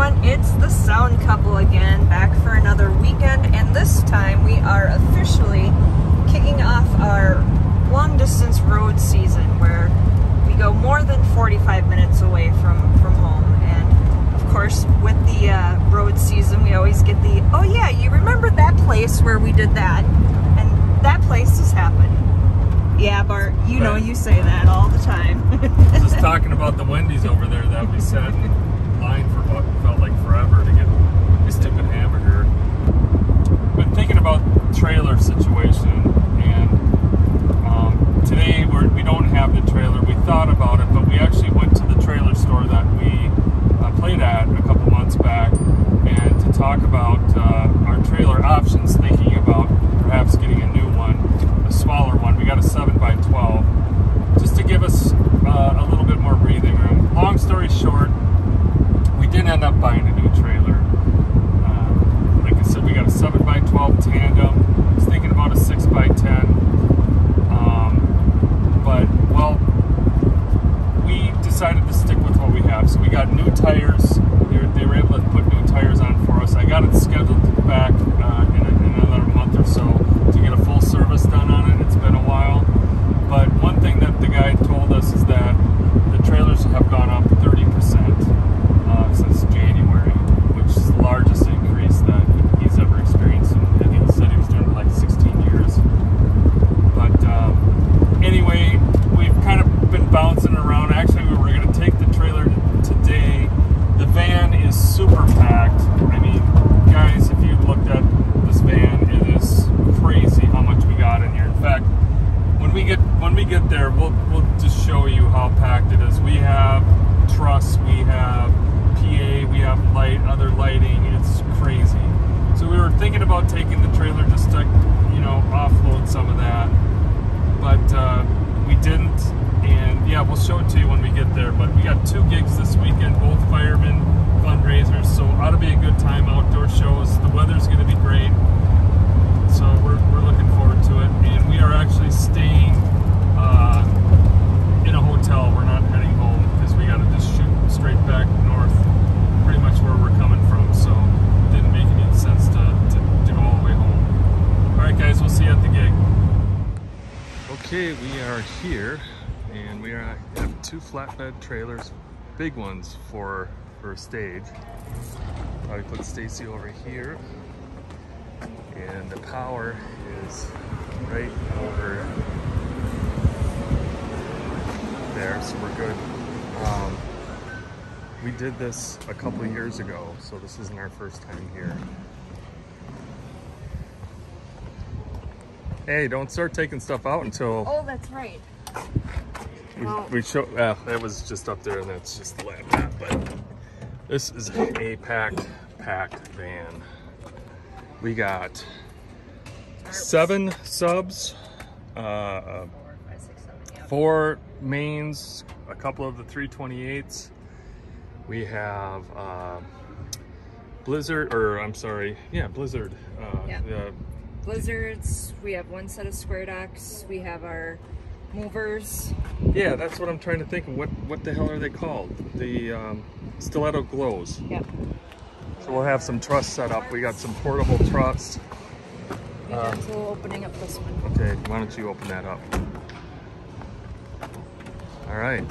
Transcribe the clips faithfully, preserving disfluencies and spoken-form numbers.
everyone, it's the Sound Couple again, back for another weekend, and this time we are officially kicking off our long-distance road season, where we go more than forty-five minutes away from, from home. And of course, with the uh, road season, we always get the, oh yeah, you remember that place where we did that? And that place has happened. Yeah, Bart, you know you say that all the time. Just talking about the Wendy's over there that we sat in line for what felt like forever to get a stupid hamburger. Been thinking about the trailer situation, and um, today we're, we don't have the trailer. We thought about it, but we actually went to the trailer store that we uh, played at a couple months back, and to talk about uh, our trailer options, thinking about perhaps getting a new one, a smaller one. We got a seven by twelve, just to give us uh, a little bit more breathing room. Long story short, we did end up buying a new trailer. Uh, like I said, we got a seven by twelve tandem. I was thinking about a six by ten. Um, but, well, we decided to stick with what we have. So we got new tires. They were, they were able to put new tires on for us. I got it scheduled back uh, in, a, in another month or so to get a full service done on it. It's been a while. But one thing that the guy told us is that the trailers have gone up thirty percent uh, since January, which is the largest increase that he's ever experienced. And he said he was doing it like sixteen years. But um, anyway, we've kind of been bouncing around. Actually, we were going to take the trailer today. The van is super packed. I mean, guys, if you looked at this van, it is crazy how much we got in here. In fact, when we get when we get there, we'll we'll just show you how packed it is. We have truss, we have P A, we have light, other lighting. It's crazy. So we were thinking about taking the trailer just to, you know, offload some of that, but uh, we didn't. And yeah, we'll show it to you when we get there. But we got two gigs this weekend, both Fireman Fundraisers, so ought to be a good time. Outdoor shows. The weather's going to be great. So we're, we're looking forward to it, and we are actually staying uh, in a hotel. We're not heading home because we got to just shoot straight back north, pretty much where we're coming from, so it didn't make any sense to, to, to go all the way home. Alright guys, we'll see you at the gig. Okay, we are here, and we are, have two flatbed trailers, big ones for, for a stage. Probably put Stacy over here. And the power is right over there, so we're good. Um, we did this a couple of years ago, so this isn't our first time here. Hey, don't start taking stuff out until... Oh, that's right. We, Oh. we show, uh, that was just up there, and that's just the laptop, but this is a packed, packed van. We got seven subs, uh, four mains, a couple of the three twenty-eights. We have uh, Blizzard, or I'm sorry, yeah, Blizzard. Uh, yeah. The, Blizzards, we have one set of square docks, we have our movers. yeah, that's what I'm trying to think of. What, what the hell are they called? The um, stiletto glows. Yep. So we'll have some truss set up. We got some portable truss. Uh, so opening up this one. Okay, why don't you open that up? All right.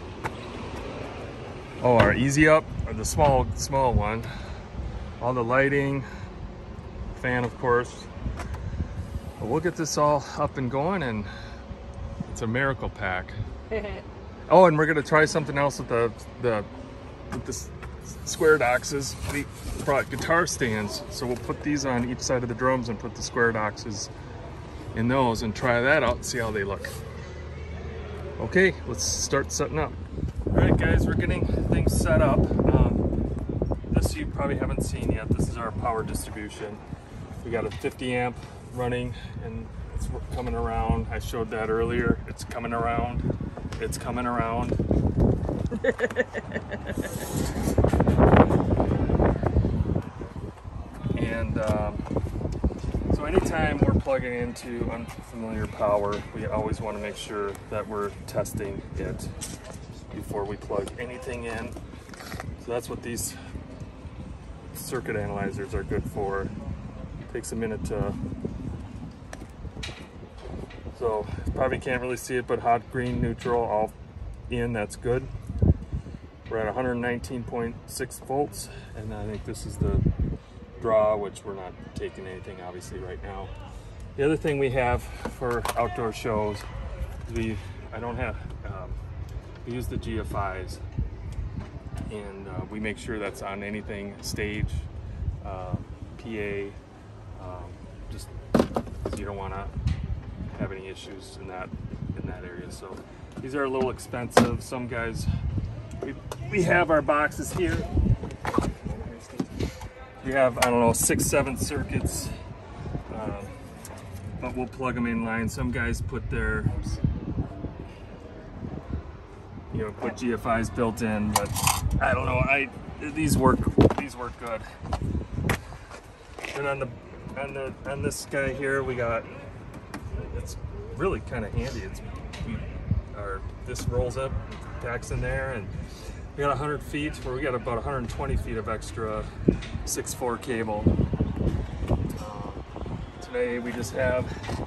Oh, our easy up, or the small, small one. All the lighting, fan, of course. But we'll get this all up and going, and it's a miracle pack. Oh, and we're gonna try something else with the the with this. Square doxes. We brought guitar stands, so we'll put these on each side of the drums and put the square doxes in those and try that out and see how they look. Okay, let's start setting up. All right guys, we're getting things set up. Um, this you probably haven't seen yet. This is our power distribution. We got a fifty amp running, and it's coming around. I showed that earlier. It's coming around. It's coming around. And um, so anytime we're plugging into unfamiliar power, we always want to make sure that we're testing it before we plug anything in. So that's what these circuit analyzers are good for. Takes a minute to, so probably can't really see it, but hot, green, neutral, all in, that's good. We're at one hundred nineteen point six volts, and I think this is the draw, which we're not taking anything obviously right now. The other thing we have for outdoor shows is we, I don't have, um, we use the G F Is, and uh, we make sure that's on anything, stage, uh, P A, um, just because you don't want to have any issues in that in that area. So these are a little expensive. Some guys, we, we have our boxes here. We have, I don't know, six, seven circuits, um, but we'll plug them in line. Some guys put their, you know, put G F Is built in, but I don't know. I these work these work good. And on the on the on this guy here, we got, it's really kind of handy. It's we our this rolls up, packs in there, and we got one hundred feet, where we got about one hundred twenty feet of extra six four cable. Uh, today we just have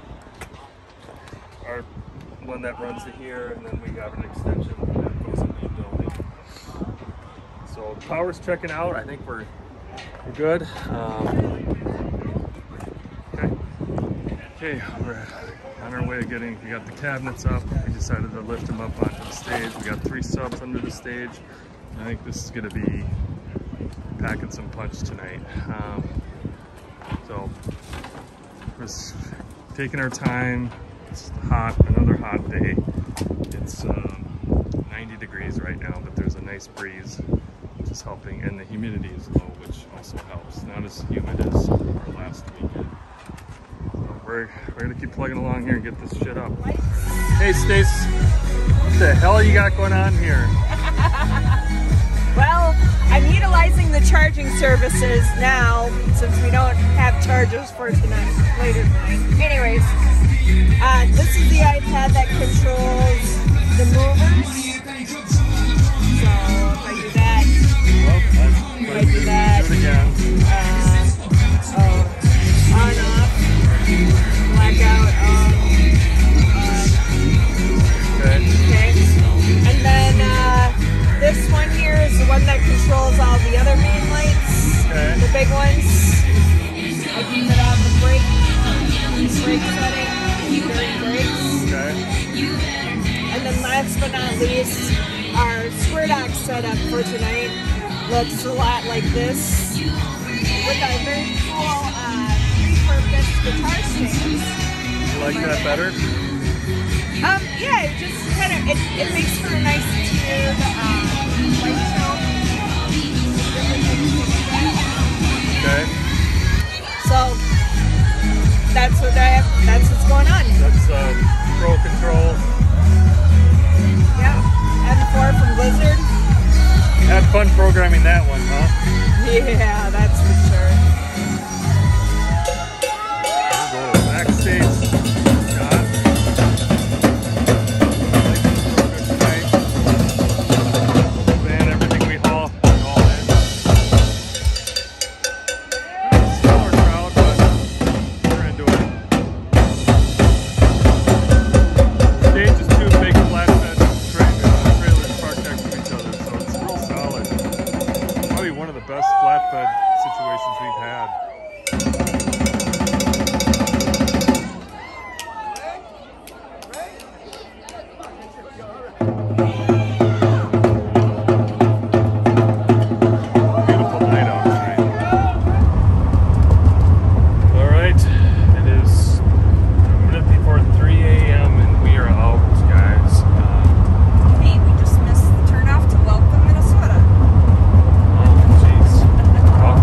our one that runs to here, and then we have an extension that goes into the building. So power's checking out. I think we're we're good. Um, okay, okay, we're on our way to getting. We got the cabinets up. We decided to lift them up onto the stage. We got three subs under the stage. I think this is going to be packing some punch tonight. Um, so we're just taking our time. It's hot, another hot day. It's um, ninety degrees right now, but there's a nice breeze, which is helping, and the humidity is low, which also helps. Not as humid as our last weekend. So we're, we're gonna keep plugging along here and get this shit up. Hey Stace, what the hell you got going on here? Well, I'm utilizing the charging services now since we don't have chargers for tonight, later tonight. Anyways, uh, this is the iPad that controls the movers. So if I do that, Well, if I do that, do it again. uh, oh, on, off, blackout, on, on. Okay. Okay, and then uh, this one here is the one that controls all the other main lights, Okay. the big ones. I keep it on the brake, brake setting, during brakes. Okay. And then last but not least, our square dock setup for tonight looks a lot like this, with our very cool uh, repurposed guitar stands. You like that better? Um, yeah, it just kind of, it, it makes for a nice tiered um, light show. Okay. So, that's what I have, that's what's going on. That's uh, Pro Control. Yeah, M four from Blizzard. Had fun programming that one, huh? Yeah, that's for sure. We'll go backstage. Scott. Man, everything we haul, haul in. Smaller crowd, but we're into it. Stage is two big flatbed tra trailers parked next to each other, so it's real solid. Probably one of the best flatbed situations we've had. Beautiful night out tonight. All right, it is a minute before three A M and we are out, guys. Uh, Hey, we just missed the turnoff to welcome Minnesota. oh, jeez. Welcome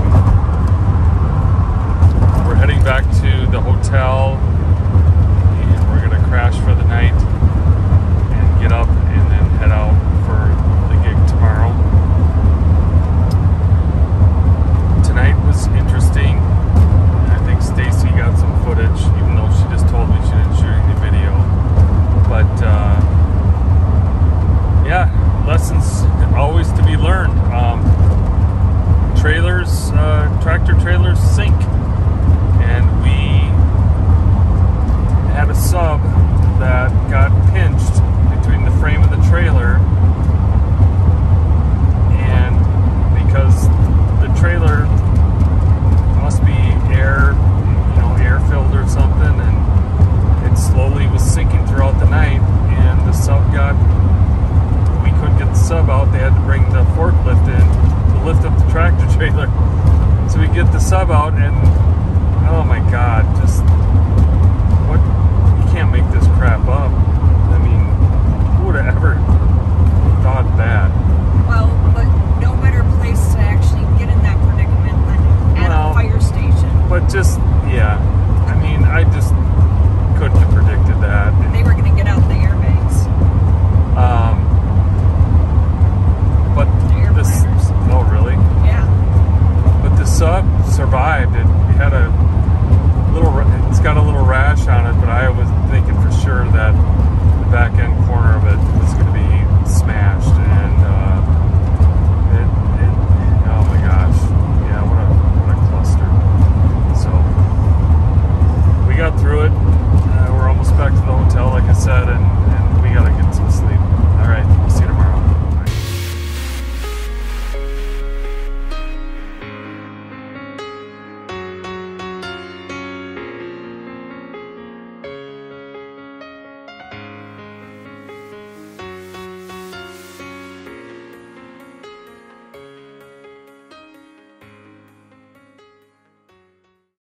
and